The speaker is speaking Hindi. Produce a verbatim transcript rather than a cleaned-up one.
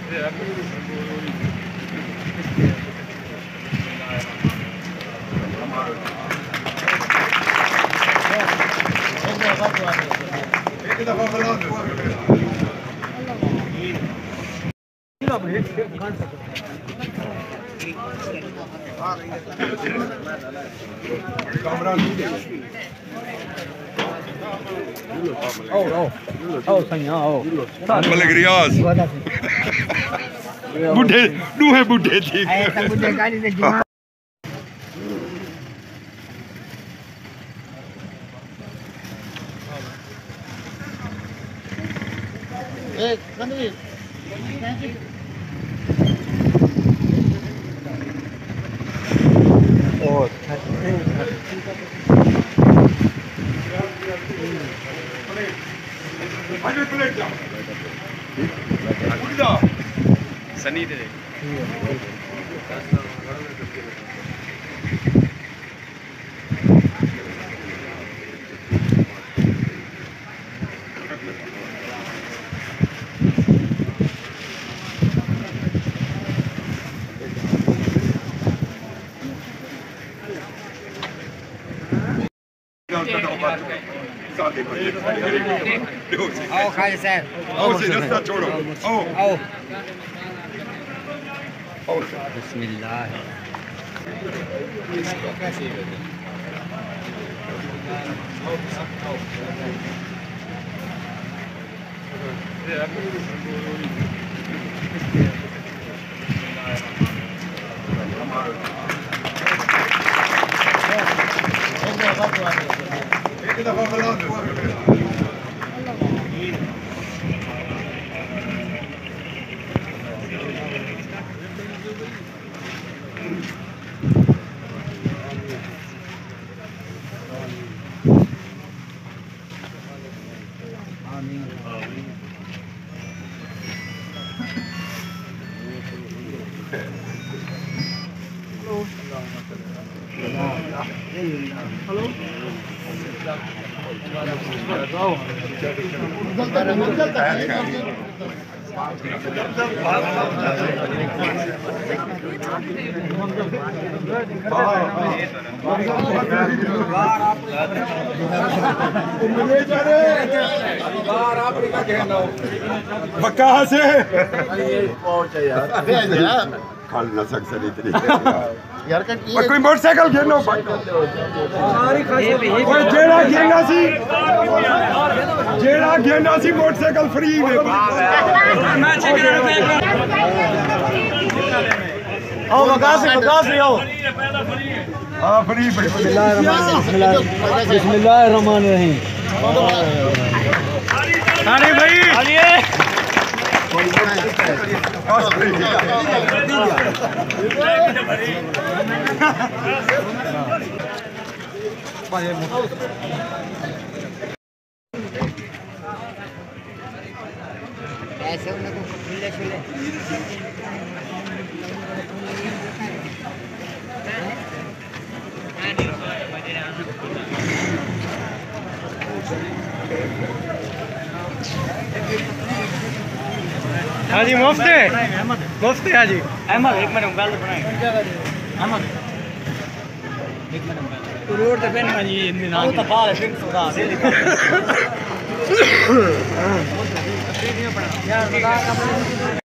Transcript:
मलिक रियाज बुढ़े दूहे बुढ़े थी सनी दे आओ खाली सर आओ से रास्ता छोड़ो आओ आओ बिस्मिल्लाह एक दफा बुला दो बका से खाल ना सक सरी इतनी यार का कोई मोटरसाइकिल घेनो कोई जेड़ा घेना सी जेड़ा घेना सी मोटरसाइकिल फ्री में आओ बका से बका से आओ हां फ्री बिस्मिल्लाहिर्रहमानिर्रहीम अरे भाई आइए ऐसे उनको खुले खुले हाँ जी मुफ्त है मुफ्त है हाँ जी अहमद एक मिनट मोबाइल बनाए अहमद एक मिनट मोबाइल रोड पे पेन मानी ये दिन आ तो बाहर है फिर सुधा यार बता